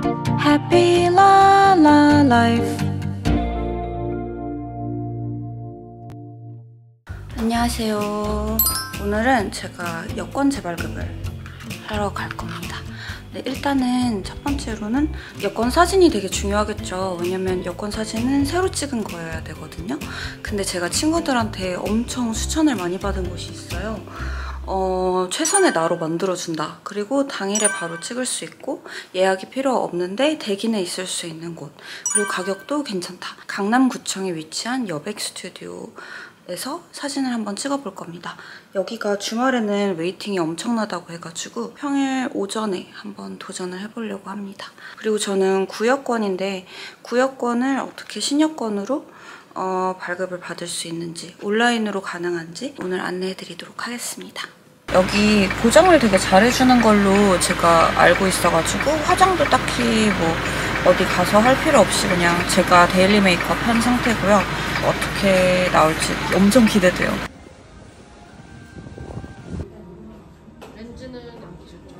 Happy la la life. 안녕하세요. 오늘은 제가 여권 재발급을 하러 갈 겁니다. 네, 일단은 첫 번째로는 여권 사진이 되게 중요하겠죠. 왜냐면 여권 사진은 새로 찍은 거여야 되거든요. 근데 제가 친구들한테 엄청 추천을 많이 받은 곳이 있어요. 최선의 나로 만들어준다. 그리고 당일에 바로 찍을 수 있고 예약이 필요 없는데 대기내 있을 수 있는 곳. 그리고 가격도 괜찮다. 강남구청에 위치한 여백 스튜디오에서 사진을 한번 찍어볼 겁니다. 여기가 주말에는 웨이팅이 엄청나다고 해가지고 평일 오전에 한번 도전을 해보려고 합니다. 그리고 저는 구여권인데 구여권을 어떻게 신여권으로 발급을 받을 수 있는지, 온라인으로 가능한지 오늘 안내해드리도록 하겠습니다. 여기 보정을 되게 잘해주는 걸로 제가 알고 있어가지고 화장도 딱히 뭐 어디 가서 할 필요 없이 그냥 제가 데일리 메이크업 한 상태고요. 어떻게 나올지 엄청 기대돼요. 렌즈는 안 끼셨죠?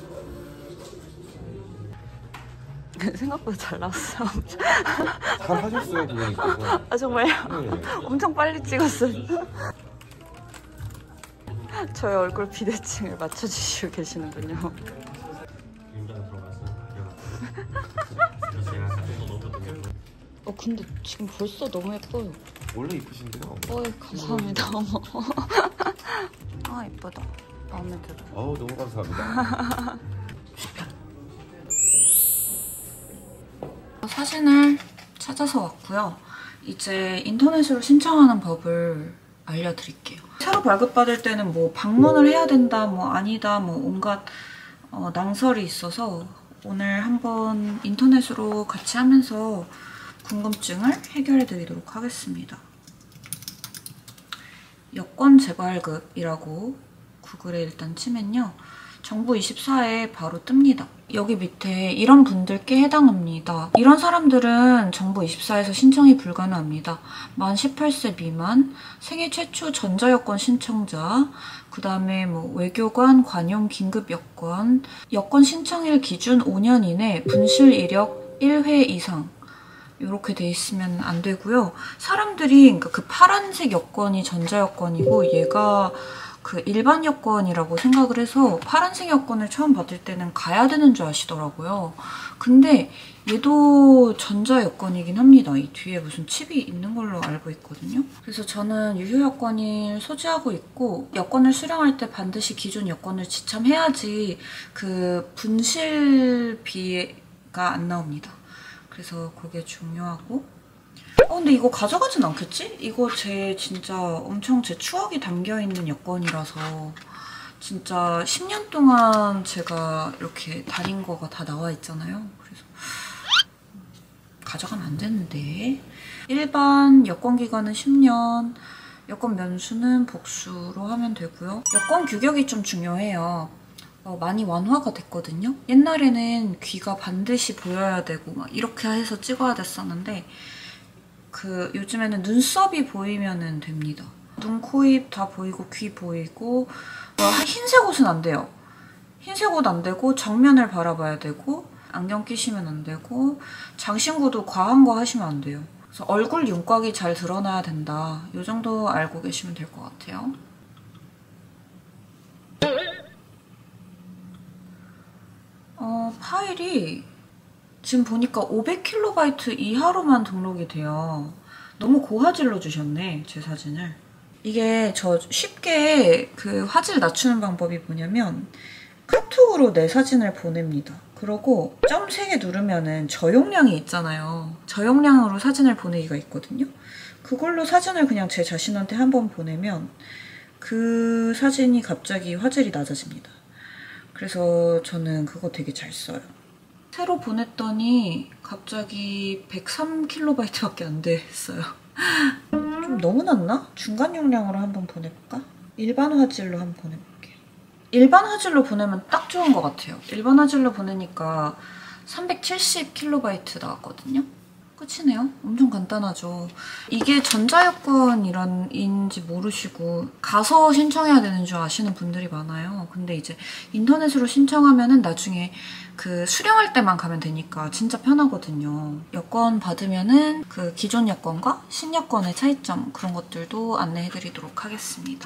생각보다 잘 나왔어요. 잘 하셨어요, 그냥. 아 정말요? 네. 엄청 빨리 찍었어요. 저의 얼굴 비대칭을 맞춰주시고 계시는군요. 근데 지금 벌써 너무 예뻐요. 원래 이쁘신데요? 감사합니다. 어머. 아 예쁘다. 마음에 들어요. 어우, 너무 감사합니다. 사진을 찾아서 왔고요. 이제 인터넷으로 신청하는 법을 알려드릴게요. 새로 발급받을 때는 뭐 방문을 해야 된다, 뭐 아니다, 뭐 온갖 낭설이 있어서 오늘 한번 인터넷으로 같이 하면서 궁금증을 해결해 드리도록 하겠습니다. 여권 재발급이라고 구글에 일단 치면요. 정부24에 바로 뜹니다. 여기 밑에 이런 분들께 해당합니다. 이런 사람들은 정부24에서 신청이 불가능합니다. 만 18세 미만, 생애 최초 전자여권 신청자, 그 다음에 뭐 외교관, 관용 긴급 여권, 여권 신청일 기준 5년 이내 분실 이력 1회 이상 이렇게 돼 있으면 안 되고요. 사람들이 그러니까 그 파란색 여권이 전자여권이고 얘가 그 일반 여권이라고 생각을 해서 파란색 여권을 처음 받을 때는 가야 되는 줄 아시더라고요. 근데 얘도 전자여권이긴 합니다. 이 뒤에 무슨 칩이 있는 걸로 알고 있거든요. 그래서 저는 유효여권을 소지하고 있고 여권을 수령할 때 반드시 기존 여권을 지참해야지 그 분실비가 안 나옵니다. 그래서 그게 중요하고 근데 이거 가져가진 않겠지? 이거 진짜 엄청 제 추억이 담겨있는 여권이라서 진짜 10년 동안 제가 이렇게 다닌 거가 다 나와 있잖아요. 그래서 가져가면 안 되는데. 일반 여권 기간은 10년, 여권 면수는 복수로 하면 되고요. 여권 규격이 좀 중요해요. 많이 완화가 됐거든요. 옛날에는 귀가 반드시 보여야 되고 막 이렇게 해서 찍어야 됐었는데 요즘에는 눈썹이 보이면 됩니다. 눈, 코, 입 다 보이고 귀 보이고 흰색 옷은 안 돼요. 흰색 옷 안 되고 정면을 바라봐야 되고 안경 끼시면 안 되고 장신구도 과한 거 하시면 안 돼요. 그래서 얼굴 윤곽이 잘 드러나야 된다. 이 정도 알고 계시면 될 것 같아요. 파일이 지금 보니까 500KB 이하로만 등록이 돼요. 너무 고화질로 주셨네, 제 사진을. 이게 저 쉽게 그 화질 낮추는 방법이 뭐냐면 카톡으로 내 사진을 보냅니다. 그러고 점 3개 누르면은 저용량이 있잖아요. 저용량으로 사진을 보내기가 있거든요. 그걸로 사진을 그냥 제 자신한테 한번 보내면 그 사진이 갑자기 화질이 낮아집니다. 그래서 저는 그거 되게 잘 써요. 새로 보냈더니 갑자기 103KB밖에 안 됐어요. 좀 너무 낮나? 중간 용량으로 한번 보내볼까? 일반 화질로 한번 보내볼게요. 일반 화질로 보내면 딱 좋은 것 같아요. 일반 화질로 보내니까 370KB 나왔거든요. 끝이네요. 엄청 간단하죠. 이게 전자여권인지 모르시고 가서 신청해야 되는 줄 아시는 분들이 많아요. 근데 이제 인터넷으로 신청하면은 나중에 그 수령할 때만 가면 되니까 진짜 편하거든요. 여권 받으면은 그 기존 여권과 신여권의 차이점 그런 것들도 안내해드리도록 하겠습니다.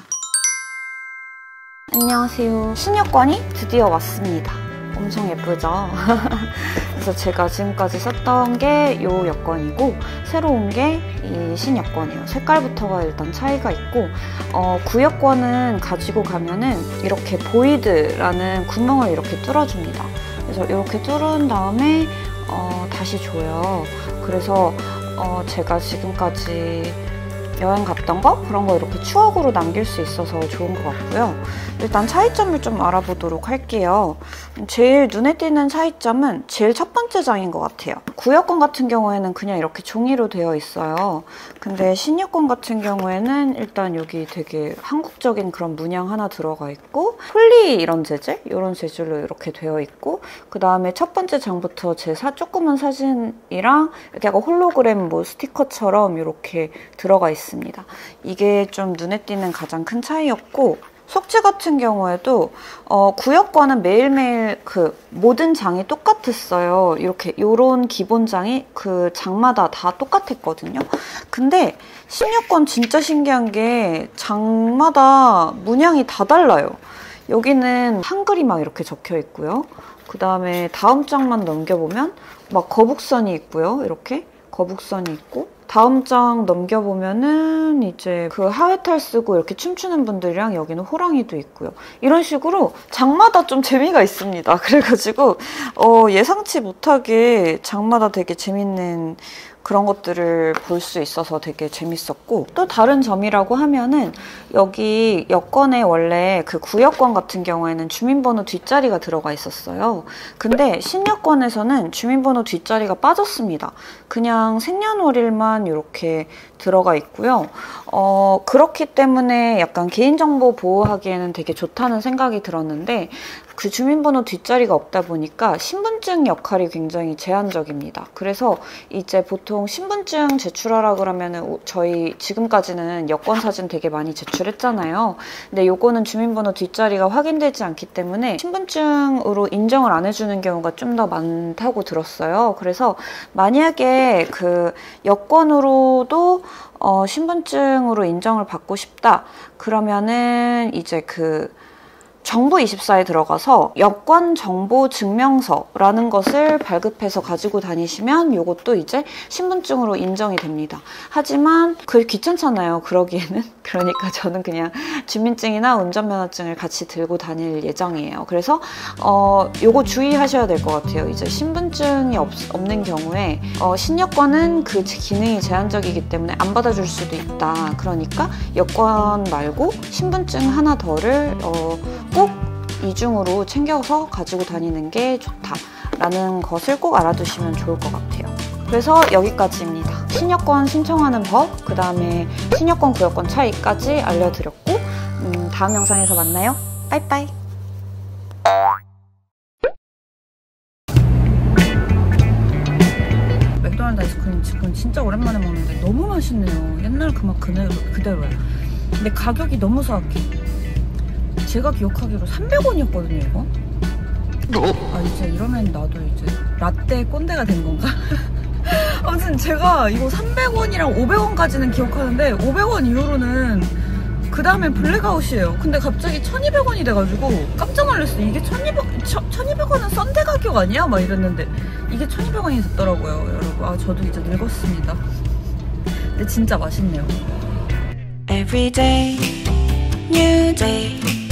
안녕하세요. 신여권이 드디어 왔습니다. 엄청 예쁘죠? 그래서 제가 지금까지 썼던 게 이 여권이고 새로운 게 이 신여권이에요. 색깔부터가 일단 차이가 있고 구여권은 가지고 가면은 이렇게 보이드라는 구멍을 이렇게 뚫어줍니다. 그래서 이렇게 뚫은 다음에 다시 줘요. 그래서 제가 지금까지 여행 갔던 거? 그런 거 이렇게 추억으로 남길 수 있어서 좋은 것 같고요. 일단 차이점을 좀 알아보도록 할게요. 제일 눈에 띄는 차이점은 제일 첫 번째 장인 것 같아요. 구여권 같은 경우에는 그냥 이렇게 종이로 되어 있어요. 근데 신여권 같은 경우에는 일단 여기 되게 한국적인 그런 문양 하나 들어가 있고 폴리 이런 재질? 이런 재질로 이렇게 되어 있고 그 다음에 첫 번째 장부터 제 조그만 사진이랑 이렇게 약간 홀로그램 뭐 스티커처럼 이렇게 들어가 있습니다. 이게 좀 눈에 띄는 가장 큰 차이였고 속지 같은 경우에도 구여권은 매일매일 그 모든 장이 똑같았어요. 이렇게 요런 기본 장이 그 장마다 다 똑같았거든요. 근데 신여권 진짜 신기한 게 장마다 문양이 다 달라요. 여기는 한글이 막 이렇게 적혀 있고요. 그 다음에 다음 장만 넘겨보면 막 거북선이 있고요. 이렇게 거북선이 있고 다음 장 넘겨보면은 이제 그 하회탈 쓰고 이렇게 춤추는 분들이랑 여기는 호랑이도 있고요. 이런 식으로 장마다 좀 재미가 있습니다. 그래가지고 예상치 못하게 장마다 되게 재밌는 그런 것들을 볼 수 있어서 되게 재밌었고 또 다른 점이라고 하면은 여기 여권에 원래 그 구여권 같은 경우에는 주민번호 뒷자리가 들어가 있었어요. 근데 신여권에서는 주민번호 뒷자리가 빠졌습니다. 그냥 생년월일만 이렇게 들어가 있고요. 그렇기 때문에 약간 개인정보 보호하기에는 되게 좋다는 생각이 들었는데 그 주민번호 뒷자리가 없다 보니까 신분증 역할이 굉장히 제한적입니다. 그래서 이제 보통 신분증 제출하라 그러면은 저희 지금까지는 여권 사진 되게 많이 제출했잖아요. 근데 요거는 주민번호 뒷자리가 확인되지 않기 때문에 신분증으로 인정을 안 해주는 경우가 좀 더 많다고 들었어요. 그래서 만약에 그 여권으로도 신분증으로 인정을 받고 싶다 그러면은 이제 그 정부24에 들어가서 여권 정보 증명서라는 것을 발급해서 가지고 다니시면 이것도 이제 신분증으로 인정이 됩니다. 하지만 그게 귀찮잖아요. 그러기에는. 그러니까 저는 그냥 주민증이나 운전면허증을 같이 들고 다닐 예정이에요. 그래서 요거 주의하셔야 될 것 같아요. 이제 신분증이 없는 경우에 신여권은 그 기능이 제한적이기 때문에 안 받아줄 수도 있다. 그러니까 여권 말고 신분증 하나 더를 꼭 이중으로 챙겨서 가지고 다니는 게 좋다라는 것을 꼭 알아두시면 좋을 것 같아요. 그래서 여기까지입니다. 신여권 신청하는 법, 그 다음에 신여권, 구여권 차이까지 알려드렸고 다음 영상에서 만나요. 빠이빠이. 맥도날드 아이스크림 지금 진짜 오랜만에 먹는데 너무 맛있네요. 옛날 그 맛 그대로야. 근데 가격이 너무 사악해. 제가 기억하기로 300원이었거든요, 이거? 아, 이제 이러면 나도 이제 라떼 꼰대가 된 건가? 아무튼 제가 이거 300원이랑 500원까지는 기억하는데 500원 이후로는 그 다음에 블랙아웃이에요. 근데 갑자기 1200원이 돼가지고 깜짝 놀랐어요. 이게 1200원은 썬데 가격 아니야? 막 이랬는데 이게 1200원이 됐더라고요, 여러분. 아, 저도 이제 늙었습니다. 근데 진짜 맛있네요. Every day, new day.